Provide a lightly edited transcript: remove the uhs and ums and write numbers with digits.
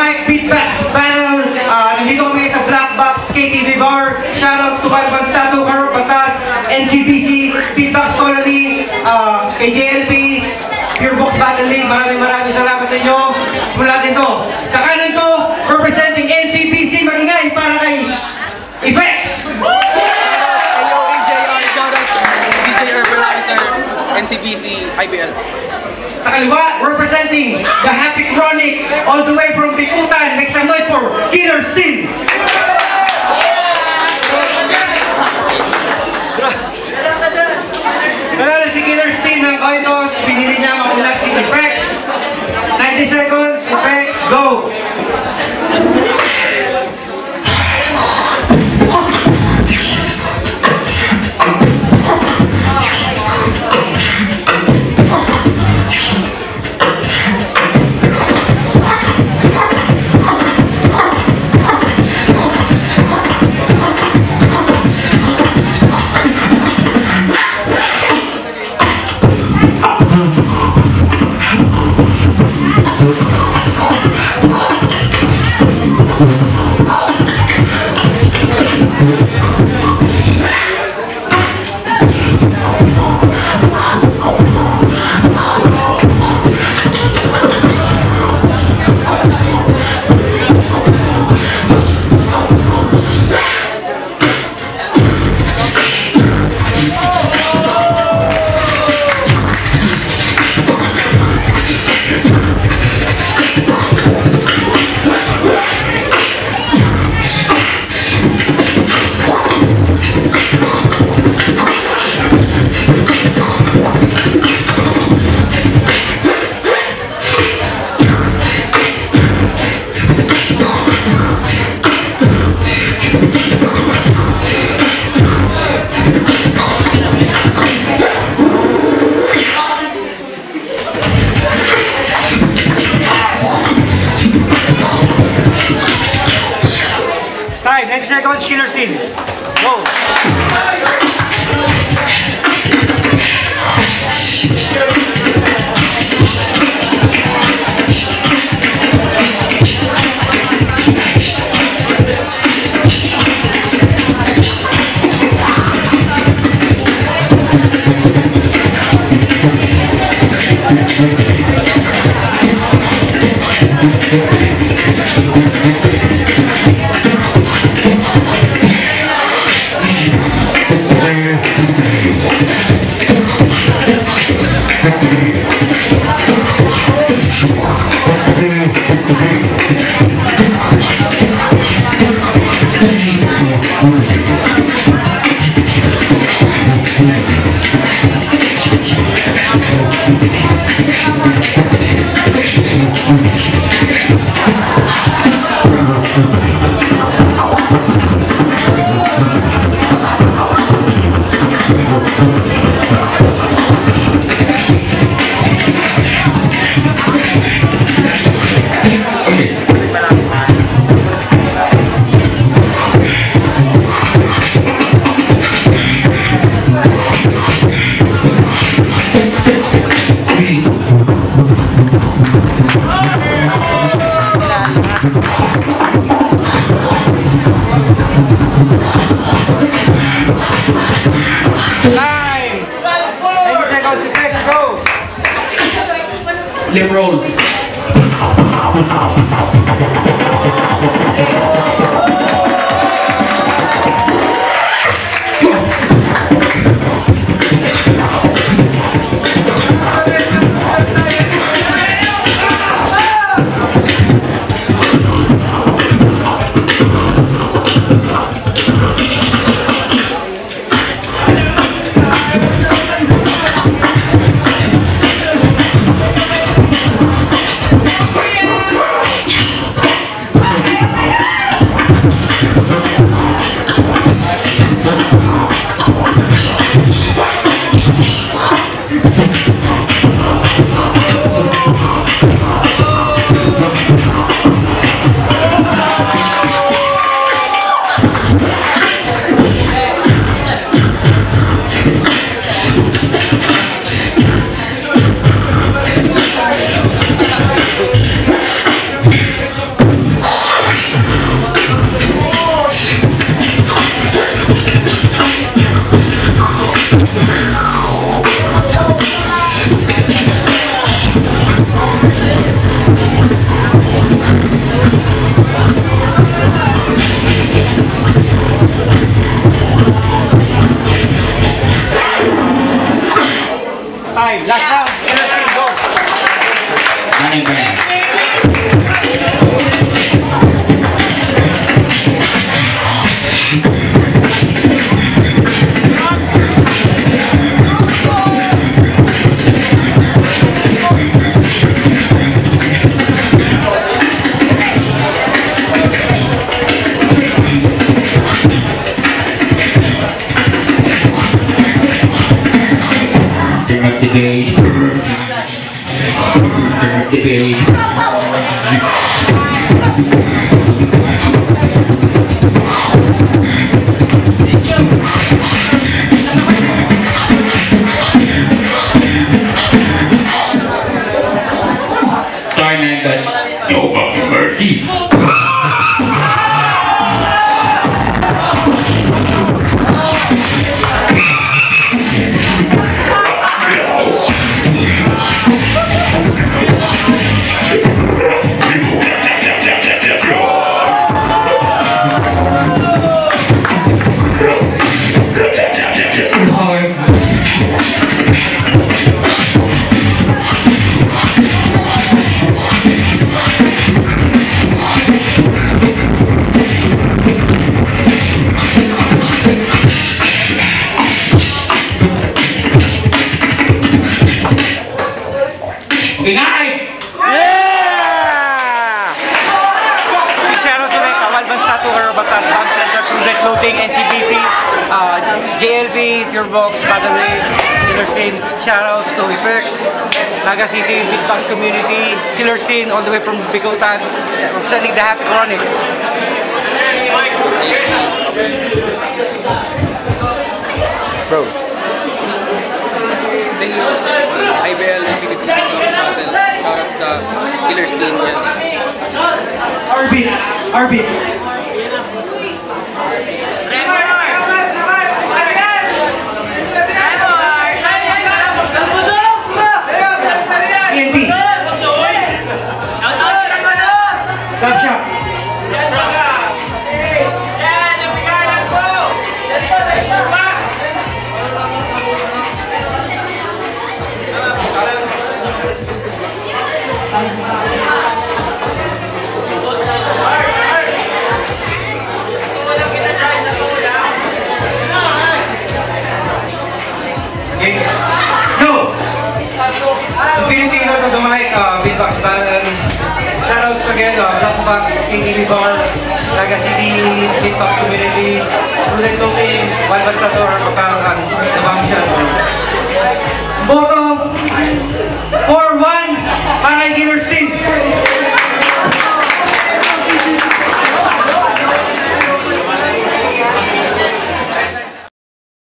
Mike Beatbox Panel. Nandito kami sa Black Box KTV Bar. Shoutouts to Balban Stato, Carol Batas, NCBC, Beatbox Colony, kay JLP, Pure Box Battle League. Maraming salamat sa inyo. Mula natin to. Sa kanan ko, representing NCBC, magingay para kay Effects! Ayo, AJR, shoutouts DJ Urbanizer, NCBC, IBL. Sa kaliwa, representing the Happy Chronic, all the way from Bikutan. Make some noise for Killer Steel! Nanalo si Killer Steel ng Coitos. Pinili niya mauna si Effects. 90 seconds, Effects, go! Time, 90 seconds, Killer Steel. Go! Lip rolls. Kanin pa yan. Turn up the bass. Turn up the bass. Sorry man, but no fucking mercy. Yeah! Shoutout sa Walban Statue, Batas, Bomb Center, Prudent Loading, NCBC, JLB, Purebox, Badalay, Killerstein. Shoutouts to Efex, Naga City, Beatbox Community, Killerstein, all the way from Bicotan, representing the Happy Chronic. Bro. Thank you, IBL, shoutout sa Killerstein yan. RB. TNT. Subshop. Go! Infinity Hero to the mic, Beatbox Battle. Shoutouts again, Blackbox, KTV Bar, Naga City, Beatbox Community, Prudent Loading, Walban Statue, Batangan, The Bomb Center. Boto 4-1 para kay Killerstein.